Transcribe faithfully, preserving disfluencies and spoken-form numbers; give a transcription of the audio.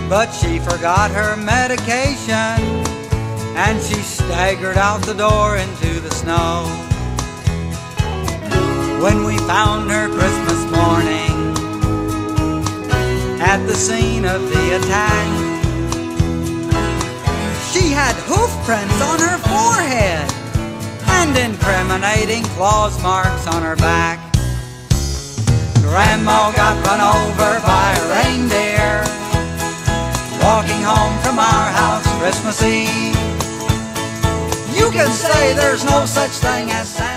but she forgot her medication, and she staggered out the door into the snow. When we found her Christmas morning at the scene of the attack, she had hoof prints on her forehead and incriminating claws marks on her back. Grandma got run over by a reindeer walking home from our house Christmas Eve. You can say there's no such thing as Santa.